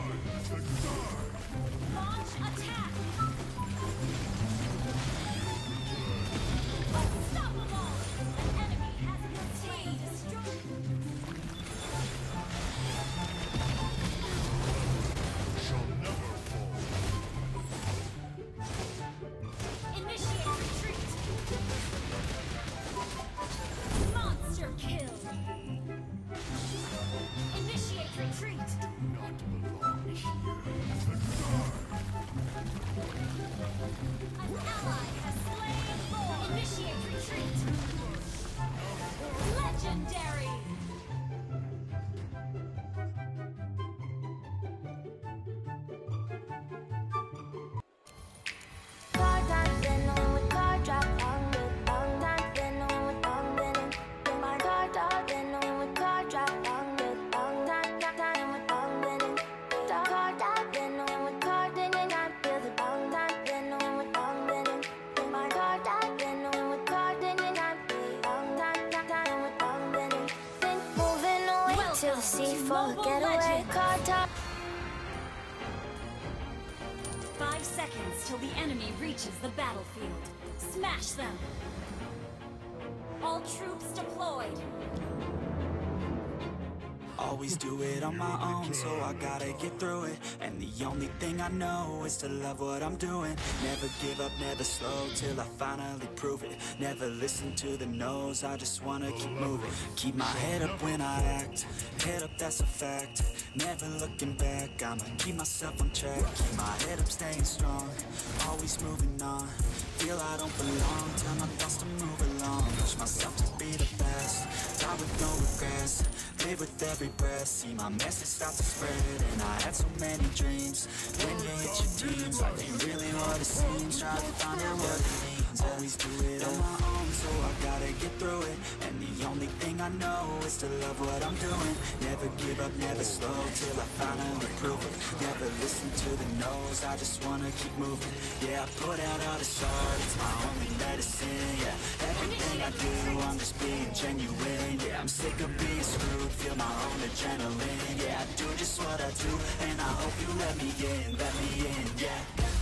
Launch attack! Unstoppable! An enemy has been slain. Shall never fall. Initiate retreat! Monster kill! Initiate retreat! Not belong here. An ally has slain Lord! Initiate retreat! Legendary! To the sea for a Mobile getaway Legends. car top. 5 seconds till the enemy reaches the battlefield. Smash them! All troops deployed! Always do it on my own, so I gotta get through it. And the only thing I know is to love what I'm doing. Never give up, never slow, till I finally prove it. Never listen to the no's, I just wanna keep moving. Keep my head up when I act, head up, that's a fact. Never looking back, I'ma keep myself on track. Keep my head up, staying strong, always moving on. Feel I don't belong, tell my thoughts to move along. Push myself to be the best, die with no regrets. Live with every breath, see my message start to spread. And I had so many dreams, when you hit your teens, life ain't really what it seems. Try to find out what it means, always do it on my own, so I gotta get through it. And the only thing I know is to love what I'm doing. Never give up, never slow, till I finally prove it. Never listen to the no's, I just wanna keep moving. Yeah, I put out all this art, it's my only medicine. Yeah, everything I do, I'm just being genuine. Yeah, I'm sick of being screwed, feel my own adrenaline. Yeah, I do just what I do, and I hope you let me in, yeah.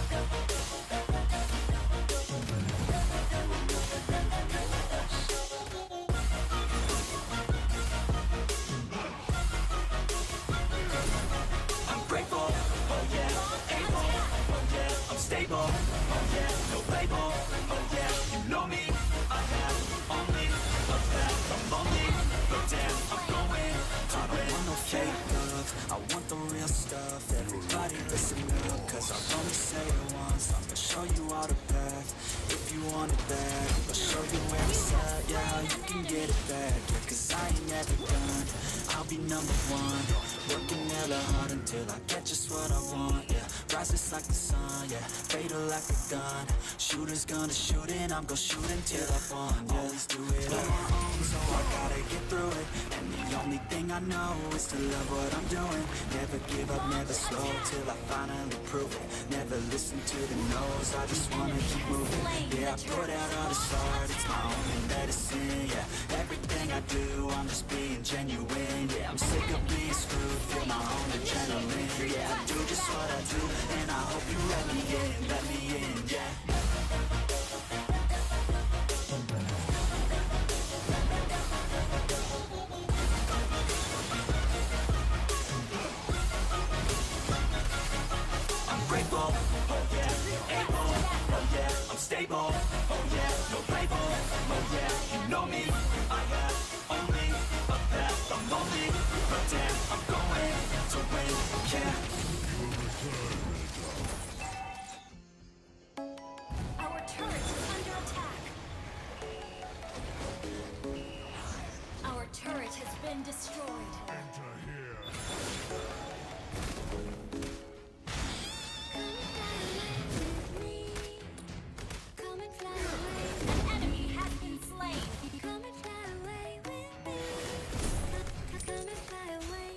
I'm grateful, oh yeah, able, oh yeah, I'm stable, oh yeah, no label, oh yeah, you know me, I have only a path, I'm lonely, but damn, I'm going to win. I don't want no fake love, I want the real stuff. Everybody listen up, cause I'll only say it once. I'm gonna show you all the path, if you want it bad. I'll show you where it's at, yeah, how you can get it back. Yeah, cause I ain't never done, I'll be number one. Working hella hard until I get just what I want, yeah. Rises like the sun, yeah, fatal like a gun. Shooter's gonna shoot and I'm gonna shoot until I won, yeah. Always do it on my own, so I gotta get through it. And the only thing I know is to love what I'm doing. Never give up, never slow, till I finally prove it. Never listen to the no's, I just wanna keep moving. Yeah, I put out all this art, it's my only medicine. Yeah, everything I do, I'm just being genuine. Yeah, I'm sick of being screwed, feel my own adrenaline. Yeah, I do just what I do, and I hope you let me in, yeah. Grateful, oh yeah, able, oh yeah, I'm stable, oh yeah, no label, oh yeah, you know me, I have only a path, I'm lonely, but damn, I'm going to win, yeah. Our turret is under attack! Our turret has been destroyed. Enter here. An enemy has been slain! Come and fly away with me. Come and fly away.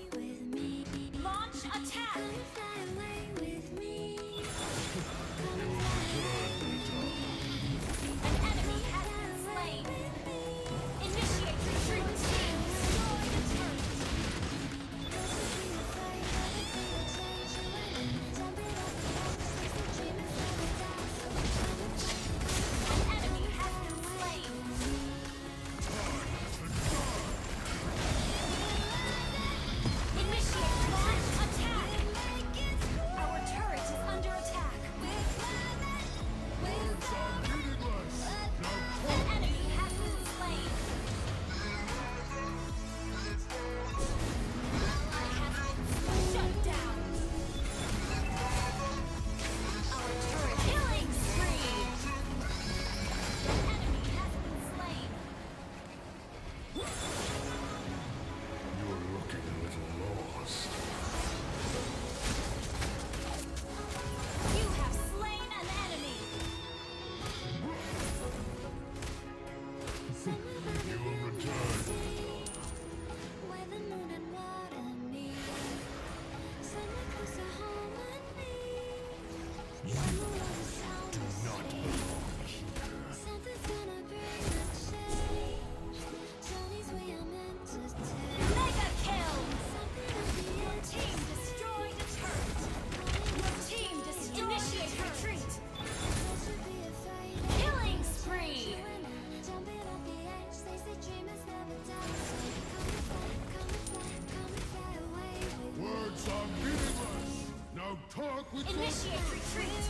Talk with Initiate retreat.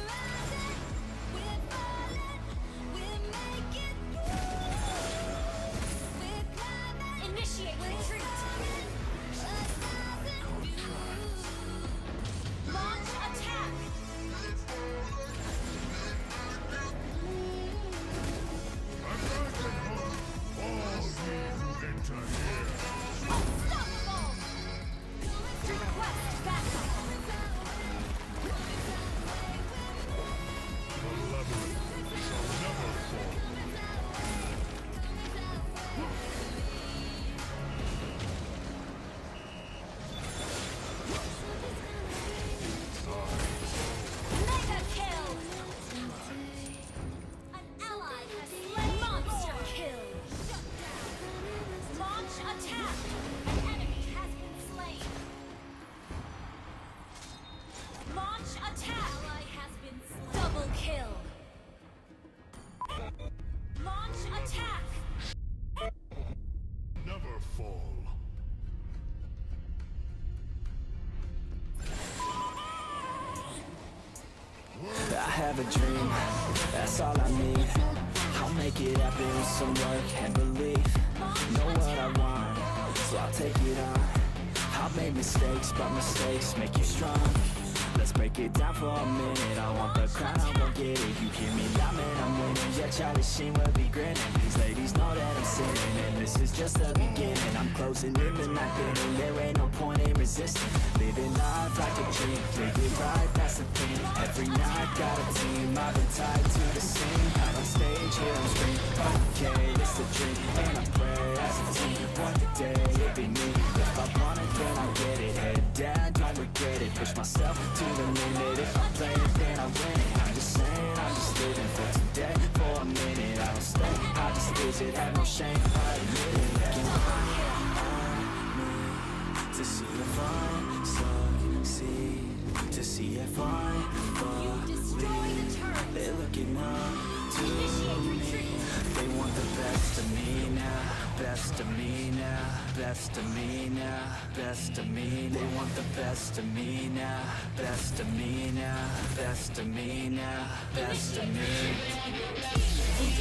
Initiate retreat. Launch attack. American Hulk, all ye who enter here. Unstoppable. Request backup. The labyrinth shall never fall. Mega kill. An ally has slain. Monster kill. Launch attack. An enemy has been slain. Launch attack. Ally has been slain. Double kill. Launch attack. Never fall. I have a dream, that's all I need. I'll make it happen with some work and belief. Know what I want, so I'll take it on. I've made mistakes, but mistakes make you strong. Let's break it down for a minute. I want the crown, I won't get it. You hear me loud, man, I'm winning. Yeah, Charlie Sheen will be grinning. These ladies know that I'm sinning, and this is just the beginning. I'm closing in the night getting. There ain't no point in resisting. Living life like a dream, live it right, that's the thing. Every night got a team, I've been tied to the scene. Out on stage, here I'm screaming. Okay, it's a dream, and I pray as a team. One day it'll be me. If I want it, then I get it. Head down, don't regret it. Push myself to the limit. If I play it, then I win it. I'm just saying, I'm just living for today. For a minute, I don't stay, I just visit. Have no shame, I admit it. Looking on me to see if I succeed, to see if I believe. They're looking up to me. They want the best of me now, best of me now, best of me now, best of me. They want the best of me now, best of me now, best of me now, best of me.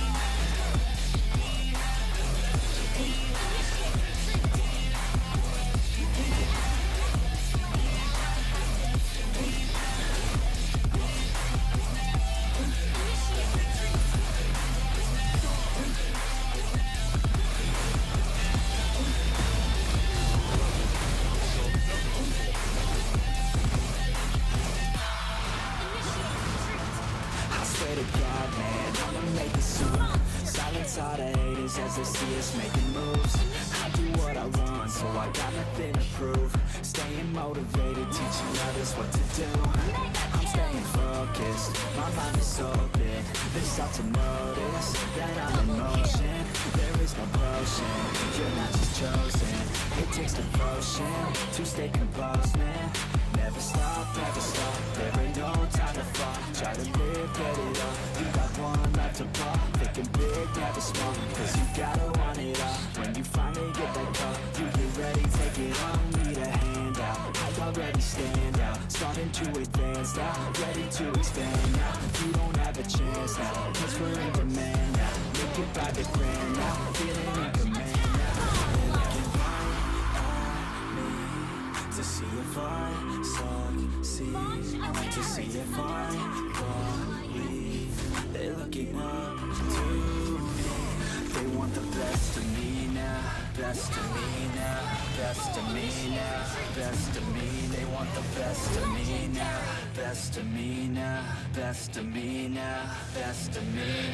All the haters as they see us making moves. I do what I want, so I got nothing to prove. Staying motivated, teaching others what to do. I'm staying focused, my mind is open. They start to notice that I'm in motion. There is no potion, you're not just chosen. It takes devotion to stay composed, man. Never stop, there ain't no time to fall. Try to live, get it up. You got one life to pop. Thinking big, never small, cause you gotta want it all. When you finally get that call, you get ready, take it on. Need a handout, I already stand out. Starting to advance now, ready to expand now. You don't have a chance now, cause we're in demand now. Make it by the grand now, feeling in command now. Looking right at me to see if I succeed, to see if I believe. They're looking up to me. They want the best of me now, best of me now, best of me now, best of me. They want the best of me now, best of me now, best of me now, best of me.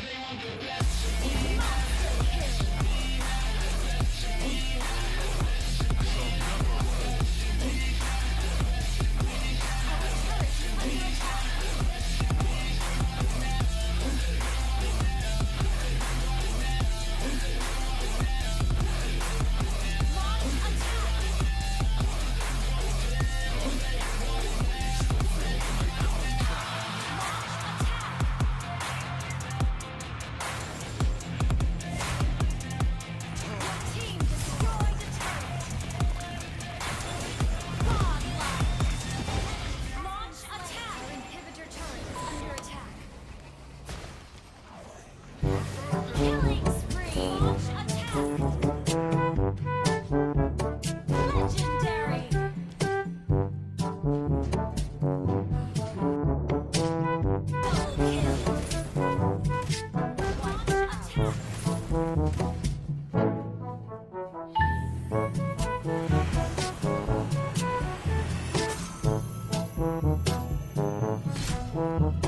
fall.